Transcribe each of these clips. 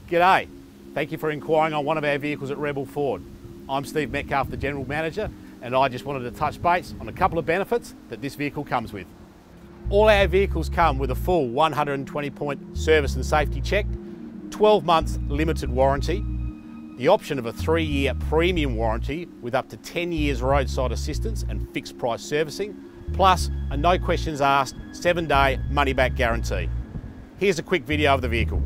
G'day, thank you for inquiring on one of our vehicles at Rebel Ford. I'm Steve Metcalf, the General Manager, and I just wanted to touch base on a couple of benefits that this vehicle comes with. All our vehicles come with a full 120-point service and safety check, 12 months limited warranty, the option of a 3-year premium warranty with up to 10 years roadside assistance and fixed price servicing, plus a no questions asked 7-day money back guarantee. Here's a quick video of the vehicle.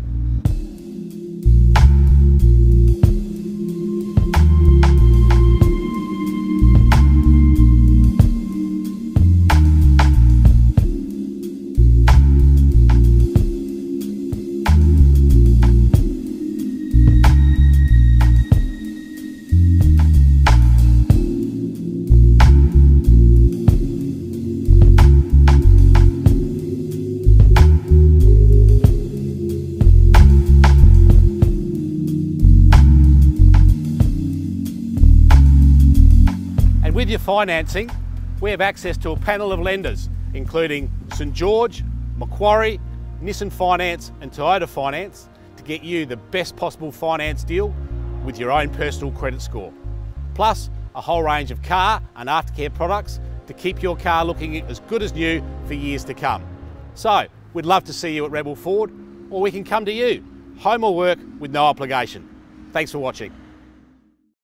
With your financing, we have access to a panel of lenders, including St George, Macquarie, Nissan Finance and Toyota Finance, to get you the best possible finance deal with your own personal credit score. Plus, a whole range of car and aftercare products to keep your car looking as good as new for years to come. So, we'd love to see you at Rebel Ford, or we can come to you, home or work, with no obligation. Thanks for watching.